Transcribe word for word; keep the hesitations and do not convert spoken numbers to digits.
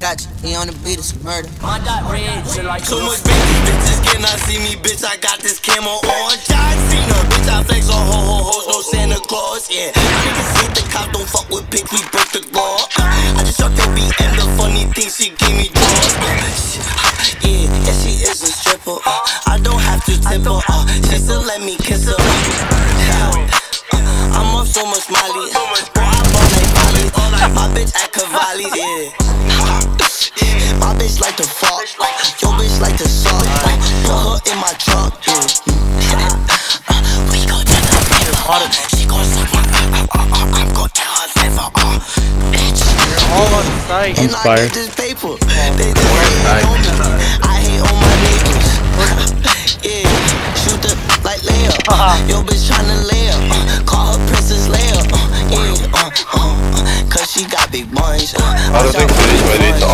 Gotcha, he on the beat, it's murder. My dot red, shit like too much bitches, bitches cannot see me, bitch. I got this camo on. John Cena, bitch. I flex on ho ho hoes, no Santa Claus. Yeah, niggas hate the cops, don't fuck with pigs, we break the law. I just shot the B M, the funny thing she gave me draws. Yeah, yeah, she is a stripper. I don't have to tip her. She still let me kiss her. I'm up so much Molly. Boy, I bought like Molly. My bitch at Cavalli. Yeah. My bitch like to fuck, your bitch like to suck. Put her in my truck, yeah. We go to the river. She gon' suck my I'm gon' tell her liver, uh, bitch. All on site. And I get this paper. They just hate on me. I hate on my neighbors. Yeah, shoot the like Leia. Your bitch tryna lay up. Call her Princess Leia. Yeah, uh, uh, cause she got big buns. I don't think so.